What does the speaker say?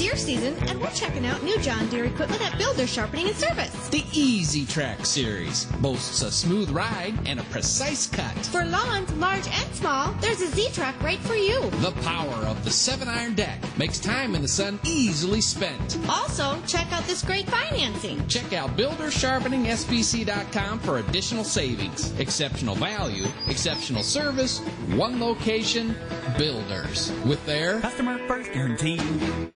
Deere season, and we're checking out new John Deere equipment at Builder Sharpening and Service. The Easy Track series boasts a smooth ride and a precise cut. For lawns, large and small, there's a Z-Track right for you. The power of the 7-iron deck makes time in the sun easily spent. Also, check out this great financing. Check out BuilderSharpeningSBC.com for additional savings, exceptional value, exceptional service, one location, Builders, with their customer first guarantee.